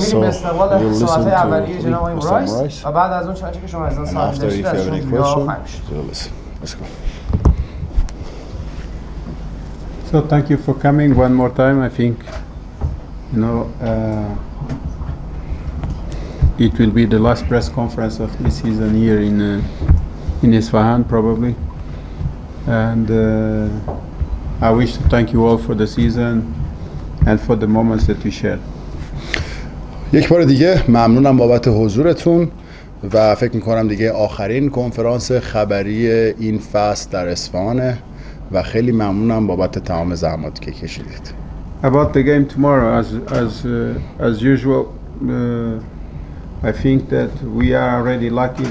بریم به استقبال صحبت‌های اولیه جناب آقای رایس و بعد از اون چنانچه که شما از آن سوال داشتید از شما جویا خواهیم شد. So thank you for coming one more time. I think, it will be the last press conference of this season here in Isfahan probably, and I wish to thank you all for the season and for the moments that we shared. یک بار دیگه ممنونم بابت حضورتون و فکر میکنم دیگه آخرین کنفرانس خبری این فصل در اصفهانه و خیلی ممنونم بابت تمام زحماتی که کشیدید. About the game tomorrow, as usual, I think that we are already lucky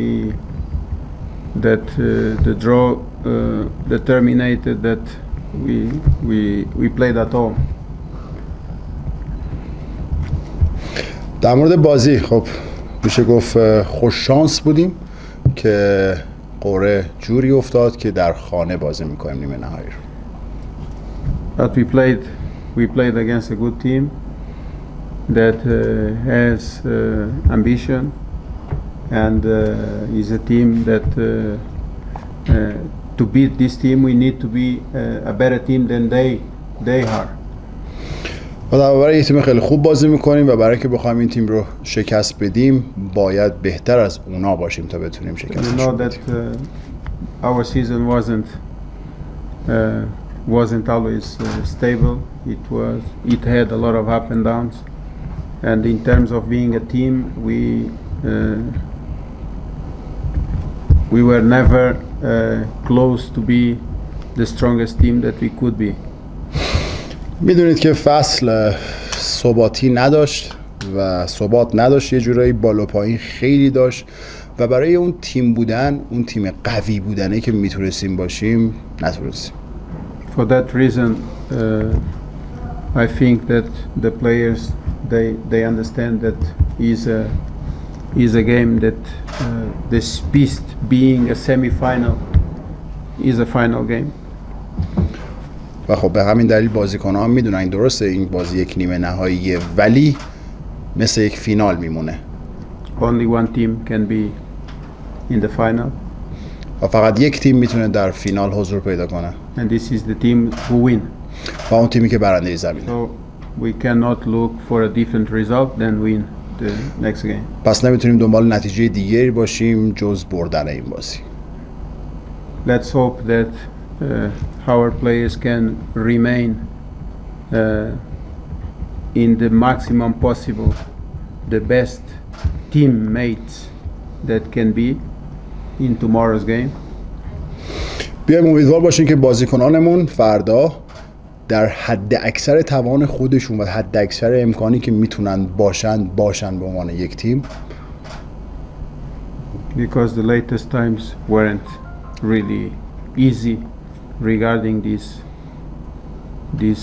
that the draw determined that we played at home. در مورد بازی خب میشه گفت خوش شانس بودیم که قرعه جوری افتاد که در خانه بازی میکنیم نیمه نهایی رو. But we played against a good team that has ambition and is a team that to beat this team we need to be a better team than they are. و در برای یه تیم خیلی خوب بازی میکنیم و برای اینکه بخوایم این تیم رو شکست بدیم باید بهتر از اونا باشیم تا بتونیم شکستش بدیم. Our season wasn't always stable. It had a lot of up and downs, and in terms of being a team, we were never close to be the strongest team that we could be. میدونید که فصل ثباتی نداشت و ثبات نداشت، یه جورایی بالا پایین خیلی داشت و برای اون تیم بودن، اون تیم قوی بودنه که میتونستیم باشیم نتونستیم. For that reason, I think that the players they understand that is a game that this beast being a semi-final is a final game. و خب به همین دلیل بازیکن‌ها هم میدونن این درسته این بازی یک نیمه نهاییه ولی مثل یک فینال میمونه. Only one team can be in the final. و فقط یک تیم میتونه در فینال حضور پیدا کنه. And this is the team who win. و اون تیمی که برنده زمینه. So we cannot look for a different result than win the next game. پس نمیتونیم دنبال نتیجه دیگری باشیم جز بردن این بازی. Let's hope that our players can remain in the maximum possible, the best teammates that can be in tomorrow's game. بیایم امیدوار باشیم که بازیکنانمون فردا در حد اکثر توان خودشون و حد اکثر امکانی که میتونن باشن به عنوان یک تیم. Because the latest times weren't really easy regarding this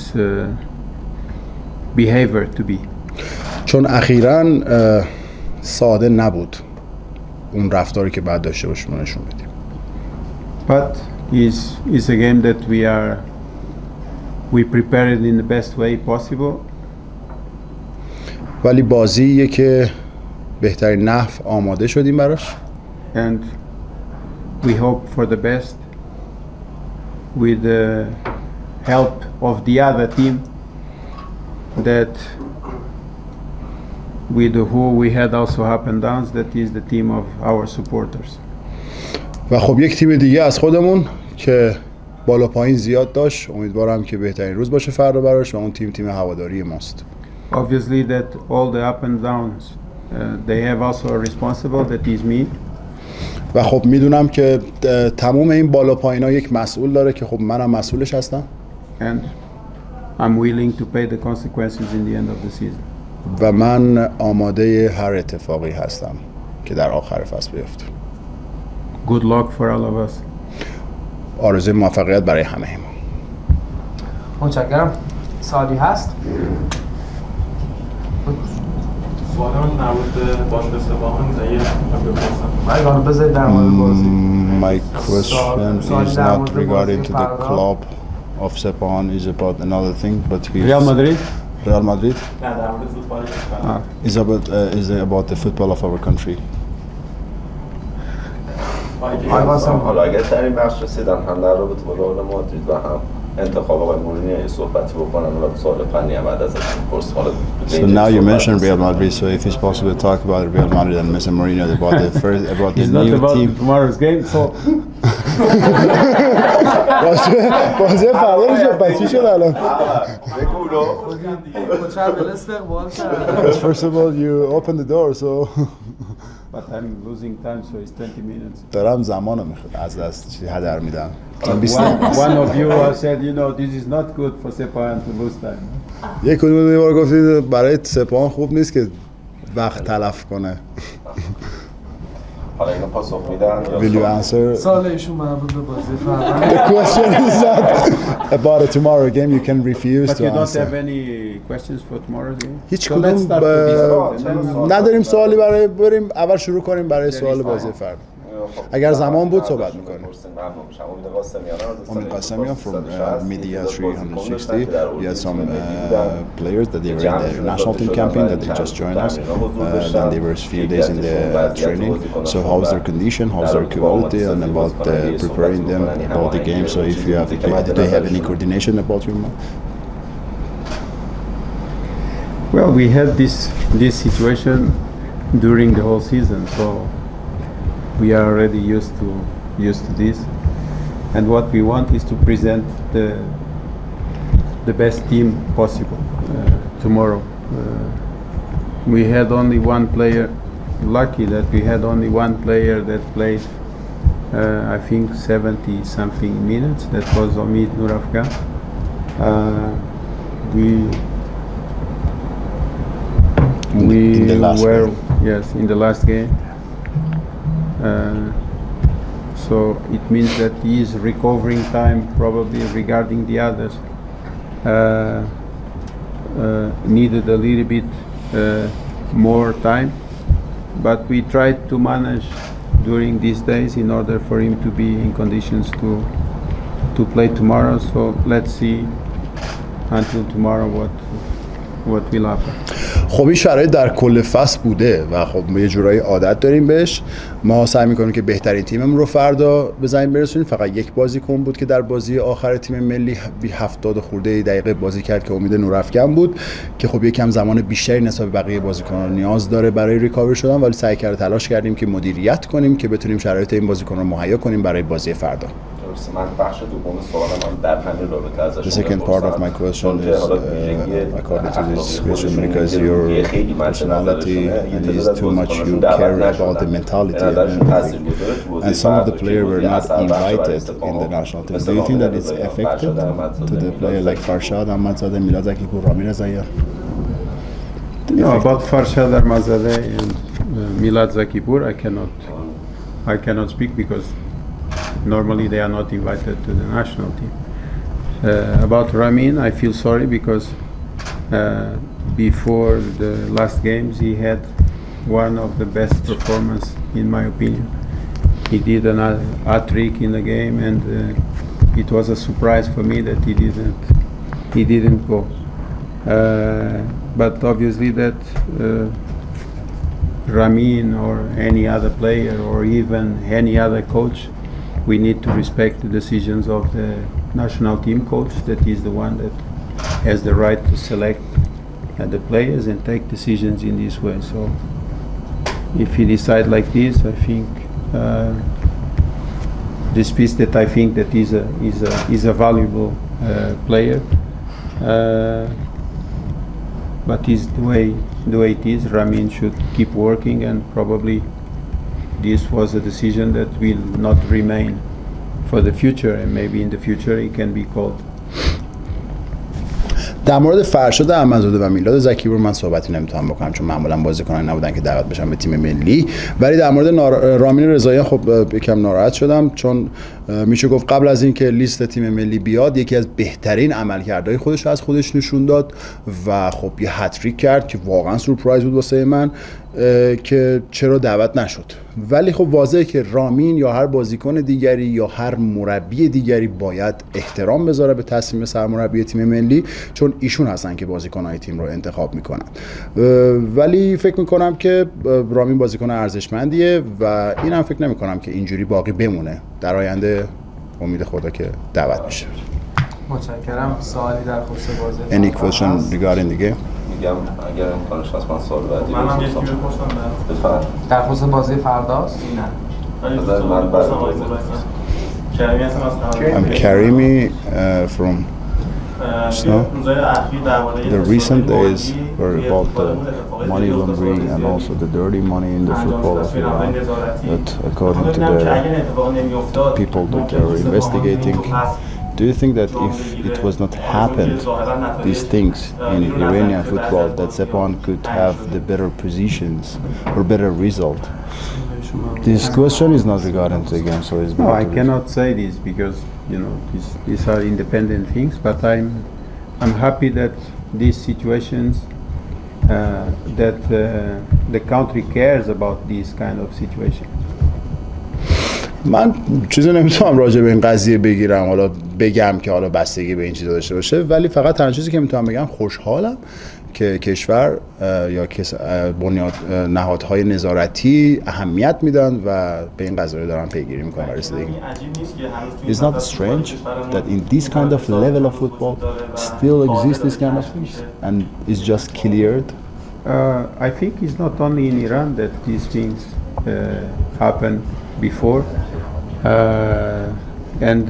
behavior to be. چون اخیراً ساده نبود اون رفتاری که بعد داشته باشیم نشون بدیم. But is a game that we prepared in the best way possible. ولی بازیه که بهترین نحو آماده شدیم براش. And we hope for the best with the help of the other team that with who we had also up and downs, that is the team of our supporters. و خب یک تیم دیگه از خودمون که بالا پایین زیاد داشت، امیدوارم که بهترین روز باشه فردا براش و اون تیم هواداری ماست. Obviously that all the up and downs they have also a responsible, that is me. و خب میدونم که تمام این بالا پایینا یک مسئول داره که خب منم مسئولش هستم. And I'm willing to pay the consequences in the end of the season. و من آماده هر اتفاقی هستم که در آخر فصل بیفته. Good luck for all of us. آرزوی موفقیت برای همه ما. متشکرم. سوالی هست؟ سوال من نبود به باشگاه سپاهان من بذارید در مورد بازی. My question is not regarding to the club of Sepahan, is about another thing, but Real Madrid. Real Madrid? نه در مورد فوتبال کشور. Is about the football of our country. حالا اگر در این بخش رسیدن هم در رابطه با رئال مادرید و هم انتخاب آقای مورینیو یه صحبتی بکنن و سوال فنی هم بعد ازش بپرس. So now you mentioned Real Madrid, so if it's possible to talk about Real Madrid and Mr. Mourinho about the new team. Tomorrow's game, so بازی فردا رو شد چی شد الان؟ First of all, you open the door, so. But I'm losing time, so it's 20 minutes. دارم زمانو از دست هدر میدم. One of you said, you know, this is not good for Sepan to lose time. یک کدوم یه بار گفتید برای سپاهان خوب نیست که وقت تلف کنه. حالا اینو پاسخ میدن Will you answer? سوال ایشون مربوط به بازی فردا. The question is that about a tomorrow game you can refuse But to you don't answer. have any questions for tomorrow's game? هیچ So let's start with this one. نداریم سوالی برای بریم اول شروع کنیم برای سوال بازی فردا. اگر زمان بود صحبت میکنیم. Omid Qasemian from Media 360. We had some players that they were in the national team campaign that they just joined us. Then they were a few days in the training. So how's their condition? How's their quality? And about preparing them about the game. So if you have, do they have any coordination about your? Well, we had this situation during the whole season, so we are already used to this. And what we want is to present the best team possible tomorrow. We had only one player, lucky that we had only one player that played I think 70 something minutes, that was Omid Nuravka. We were in the last game. So it means that he is recovering time probably regarding the others. Needed a little bit more time, but we tried to manage during these days in order for him to be in conditions to play tomorrow. So let's see until tomorrow what will happen. خب این شرایط در کل فصل بوده و خب ما یه جورایی عادت داریم بهش. ما سعی میکنیم که بهترین تیممون رو فردا به زمین برسونیم. فقط یک بازیکن بود که در بازی آخر تیم ملی 70 خورده دقیقه بازی کرد که امید نورافکن بود که خب یکم زمان بیشتری نسبت به بقیه بازیکنان نیاز داره برای ریکاور شدن، ولی سعی کردیم تلاش کردیم که مدیریت کنیم که بتونیم شرایط این بازیکن رو مهیا کنیم برای بازی فردا. من بخش دوم سوالم در همین رابطه ازش. The second part of my question is according to this question because your personality and is too much you care about the mentality and everything. And some of the players were not invited in the national team. Do you think that it's affected to the player like Farshad Ahmadzadeh, Milad Zakipur, Ramin Rezaian? No, about Farshad Ahmadzadeh and Milad Zakipur I cannot speak because normally they are not invited to the national team. About Ramin, I feel sorry because before the last games he had one of the best performance in my opinion. He did an hat-trick in the game and it was a surprise for me that he didn't go. But obviously that Ramin or any other player or even any other coach, we need to respect the decisions of the national team coach, that is the one that has the right to select the players and take decisions in this way. So if he decides like this, I think this piece that I think that is a valuable player, but is the way it is. Ramin should keep working and probably this was a decision that will not remain for the future and maybe in the future it can be called. در مورد فرشاد احمدزاده و میلاد زکیپور من صحبتی نمیتونم بکنم چون معمولا بازیکنان نبودن که دعوت بشن به تیم ملی، ولی در مورد رامین رضاییان خب یکم ناراحت شدم چون میشه گفت قبل از اینکه لیست تیم ملی بیاد یکی از بهترین عملکردهای خودش رو از خودش نشون داد و خب یه هتریک کرد که واقعا سورپرایز بود واسه من. که چرا دعوت نشد. ولی خب واضحه که رامین یا هر بازیکن دیگری یا هر مربی دیگری باید احترام بذاره به تصمیم سرمربی تیم ملی، چون ایشون هستن که بازیکن‌های تیم رو انتخاب میکنن. ولی فکر میکنم که رامین بازیکن ارزشمندیه و اینم فکر نمیکنم که اینجوری باقی بمونه در آینده. امید خدا که دعوت میشه. متشکرم. سوالی در خصوص بازی Any question regarding the game؟ میگم اگر امکانش هست من سوال بعدی منم یکی بپرسم بفرمایید. در خصوص بازی فرداست؟ نه. من بعد بازی کریمی هستم از I'm Karimi from The recent days were about the money laundering and also the dirty money in the football of Iran. But according to the people that are investigating, do you think that if it was not happened, these things in Iranian football, that Sepan could have the better positions or better result? This question is not regarding the game, so it's no, I cannot say this because these are independent things. But I'm happy that these situations that the country cares about these kind of situations. من چیزی نمیتونم راجع به این قضیه بگیرم، حالا بگم که حالا بستگی به این چیزا داشته باشه، ولی فقط تنها چیزی که میتونم بگم خوشحالم که کشور یا بنیاد نهادهای نظارتی اهمیت میدن و به این قضیه دارن پیگیری میکنن برای رسیدگی. It's not strange that in this kind of level of football still exists this kind of things and it's just cleared. I think it's not only in Iran that these things happen before, and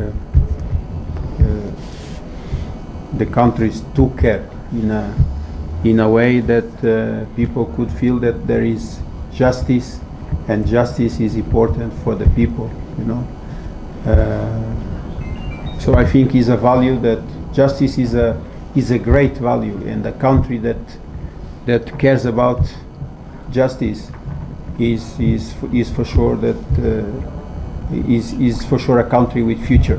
the countries took care in a way that people could feel that there is justice, and justice is important for the people, so I think is a value that justice is a great value, and a country that cares about justice is for sure that is for sure a country with future.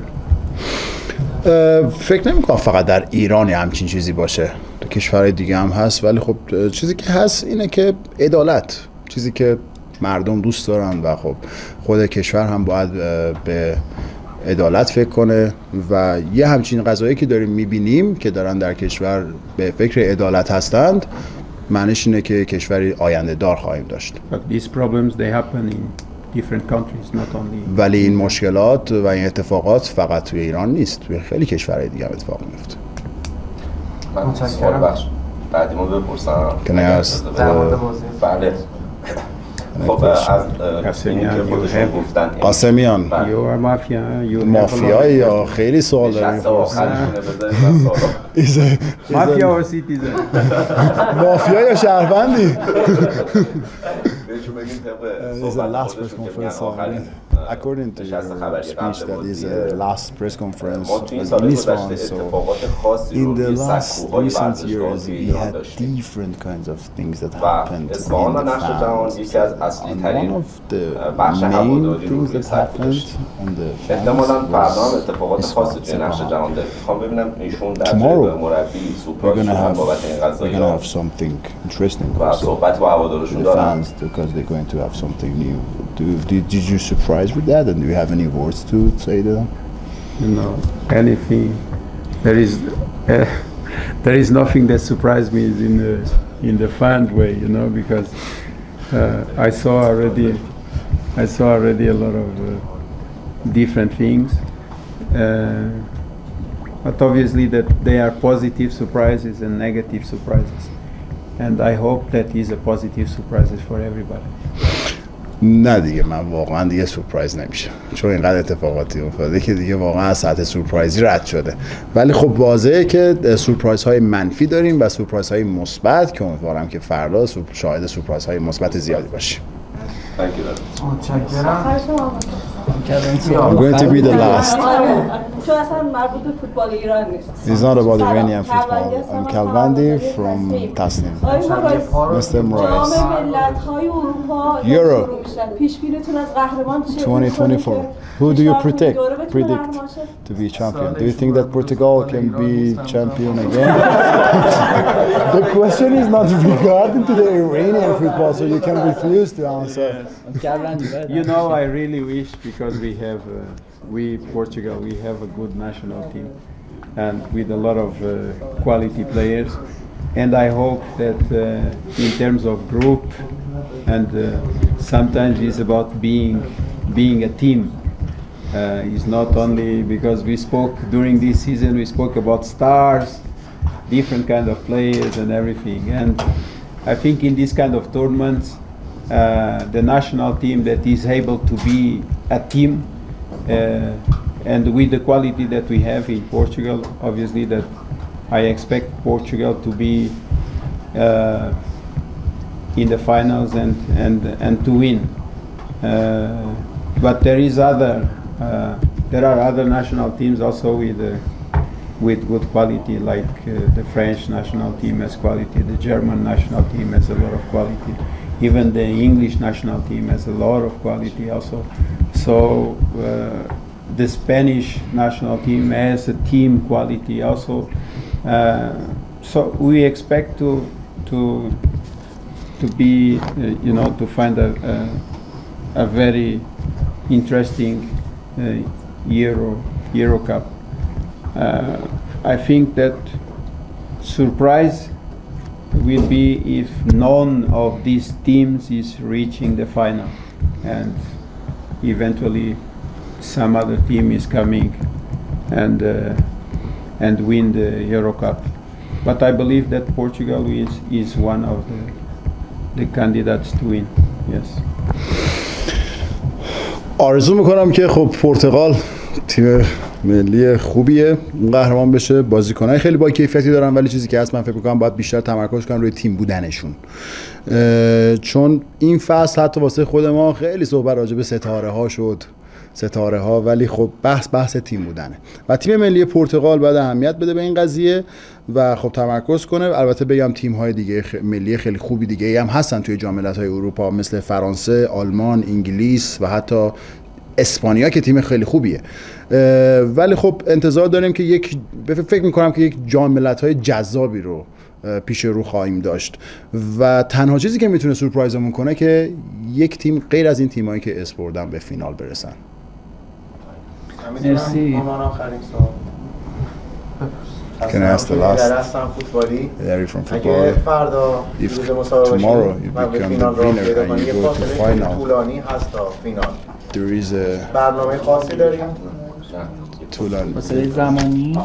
فکر نمی‌کنم فقط در ایران همچین چیزی باشه، تو کشورهای دیگه هم هست، ولی خب چیزی که هست اینه که عدالت، چیزی که مردم دوست دارن و خب خود کشور هم باید به عدالت فکر کنه و یه همچین قضایی که داریم می‌بینیم که دارن در کشور به فکر عدالت هستند، معنیش اینه که کشوری آینده دار خواهیم داشت. But these problems they happen in different countries, not only. ولی این مشکلات و این اتفاقات فقط توی ایران نیست، توی خیلی کشورهای دیگه هم اتفاق میفته. من سوال بعدیمو بپرسم. که بله. خب از اینی که خودشون گفتن قاسمیان مافیایی یا خیلی سوال داریم. مافیا و سیتیزن، مافیا یا شهروندی؟ There's a last press conference according to your speech that is a last press conference this one. So in the last recent years we had different kinds of things that happened in the fans, and one of the main things that happened on the fans tomorrow we're gonna have something interesting also for the fans, because they're going to have something new. Did you surprise with that, and do you have any words to say to them? No, anything. There is nothing that surprised me in the fan way, because I saw already a lot of different things, but obviously that they are positive surprises and negative surprises, and I hope that is a positive surprises for everybody. نه دیگه، من واقعا دیگه سورپرایز نمیشه، چون اینقدر اتفاقاتی افتاده که دیگه واقعا از سطح سورپرایزی رد شده. ولی خب واضحه که سورپرایزهای منفی داریم و سورپرایزهای مثبت که امیدوارم که فردا شاهد سورپرایزهای مثبت زیادی باشیم. متشکرم. I'm going to be the last. چون اصلا مربوط به فوتبال ایران نیست. It's not about Iranian football. I'm Kalvandi from Tasnim. Mr. Moraes. Euro 2024. Who do you predict to be champion? Do you think that Portugal can be champion again? The question is not regarding to the Iranian football, so you can refuse to answer. You know, I really wish, because we have, Portugal, we have a good national team and with a lot of quality players. And I hope that in terms of group, and sometimes it's about being a team. It's not only because we spoke during this season, we spoke about stars, different kind of players and everything. And I think in this kind of tournaments, the national team that is able to be a team, and with the quality that we have in Portugal, obviously that I expect Portugal to be in the finals and to win. But there are other national teams also with good quality, like the French national team has quality, the German national team has a lot of quality, even the English national team has a lot of quality also. So the Spanish national team has a team quality also. So we expect to be, to find a very interesting Euro Cup. I think that surprise will be if none of these teams is reaching the final, and eventually some other team is coming and win the Euro Cup. But I believe that Portugal is one of the candidates to win. Yes. آرزو میکنم که خب پرتغال تیم ملی خوبیه، قهرمان بشه. بازیکنای خیلی با کیفیتی دارن، ولی چیزی که هست من فکر می‌کنم باید بیشتر تمرکز کنن روی تیم بودنشون، چون این فصل حتی واسه خود ما خیلی صحبت راجع به ستاره ها ولی خب بحث تیم بودنه و تیم ملی پرتغال باید اهمیت بده به این قضیه و خب تمرکز کنه. البته بگم تیم های دیگه ملی خیلی خوبی دیگه هم هستن توی جام ملت‌های اروپا، مثل فرانسه، آلمان، انگلیس و حتی اسپانیا که تیم خیلی خوبیه، ولی خب انتظار داریم که فکر می‌کنم که یک جام ملت‌های جذابی رو پیش رو خواهیم داشت و تنها چیزی که میتونه سورپرایزمون کنه که یک تیم غیر از این تیمایی که اسپوردن به فینال برسن. مرسی. Can I ask the last? Are you from football? If tomorrow you become the winner and you go to final, there is a فاصله زمانی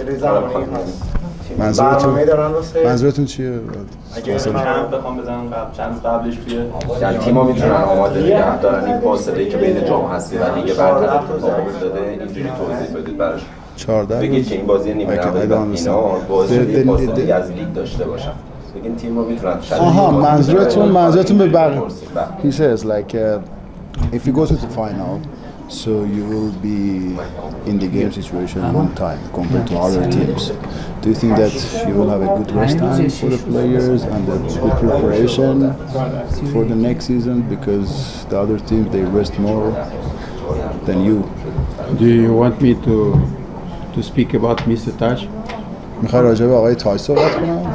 منظورتون چیه؟ اگه چند بخوام بزنم چند قبلش توی یعنی تیم‌ها میتونن آماده نگه دارن این فاصله که بین جام هستی و لیگ برتر اتفاق افتاده، اینجوری توضیح بدید براش. 14 بگید که این بازی نیمه نهایی و فینال بازی فاصله از لیگ داشته باشن. بگین تیم‌ها میتونن منظورتون به بقیه. He says like if you go to the final, so you will be in the game situation long time compared to other teams. Do you think that you will have a good rest time for the players and a good preparation for the next season, because the other teams they rest more than you? Do you want me to speak about Mr. Taj? میخوای راجع به آقای تاج صحبت کنم؟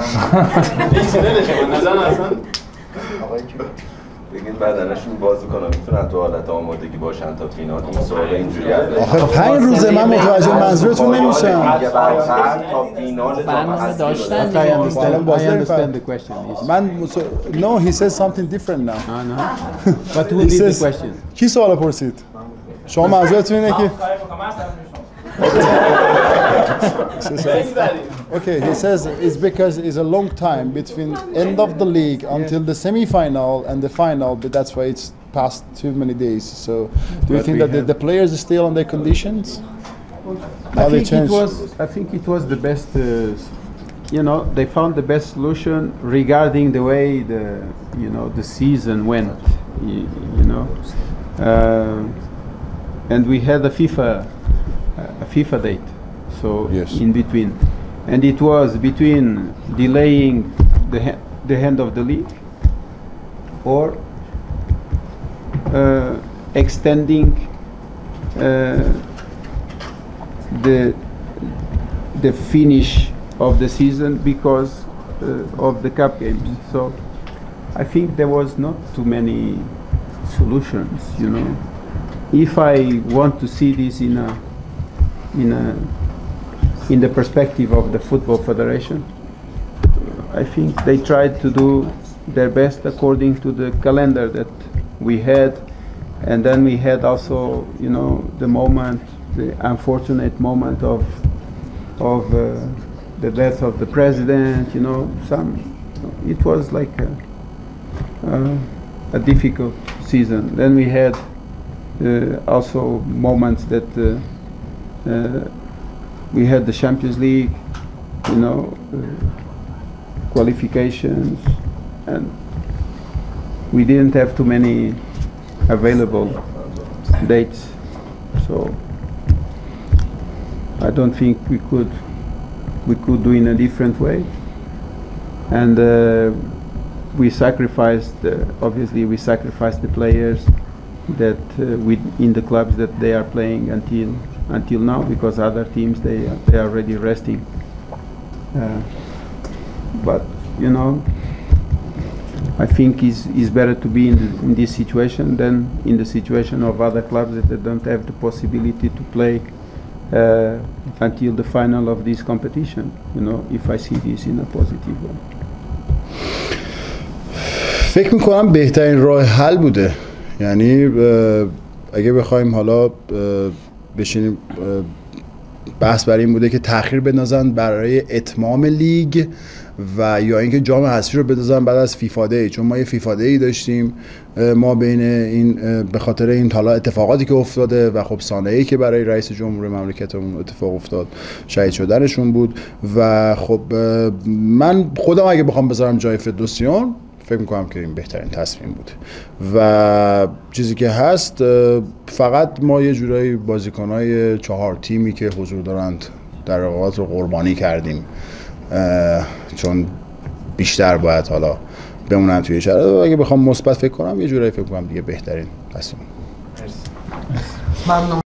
بگین بدنشون بازی کنن میتونن تو حالت آمادگی باشن تا فینال. این سوال اینجوری هست. آخه 5 روزه من متوجه منظورتون نمیشم. تا فینال برنامه داشتن. I understand the question. No, he says something different now. No. What will be the question? کی سوال پرسید؟ شما منظورتون اینه که Okay, he says it's because it's a long time between end of the league until the semi-final and the final, but that's why it's past too many days. So, do you think that the players are still on their conditions? I think it was the best. They found the best solution regarding the way the season went. and we had a FIFA date, so yes. in between, and it was between delaying the end of the league or extending the finish of the season because of the cup games. So I think there was not too many solutions, you know. If I want to see this in the perspective of the Football Federation, I think they tried to do their best according to the calendar that we had, and then we had also, you know, the unfortunate moment of the death of the president. You know, it was like a difficult season. Then we had also moments that we had the Champions League, you know, qualifications, and we didn't have too many available dates, so I don't think we could do in a different way. And we sacrificed, obviously we sacrificed the players that in the clubs that they are playing until now, because other teams they are already resting. But you know, I think it's better to be in this situation than in the situation of other clubs that they don't have the possibility to play until the final of this competition. You know, if I see this in a positive way. فکر میکنم بهترین راه حل بوده. یعنی اگه بخوایم حالا بشینیم بحث برای این بوده که تأخیر بندازن برای اتمام لیگ و یا اینکه جام حذفی رو بدازن بعد از فیفا دی، چون ما یه فیفا دی داشتیم ما بین این به خاطر این حالا اتفاقاتی که افتاده و خب سانحه‌ای که برای رئیس جمهور مملکتمون اتفاق افتاد، شهید شدنشون بود و خب من خودم اگه بخوام بذارم جای فدراسیون فکر میکنم که این بهترین تصمیم بود و چیزی که هست فقط ما یه جورایی بازیکنای 4 تیمی که حضور دارند در رقابت رو قربانی کردیم، چون بیشتر باید حالا بمونن توی شرایط. اگه بخوام مثبت فکر کنم یه جورایی فکر کنم دیگه بهترین تصمیم. ممنون.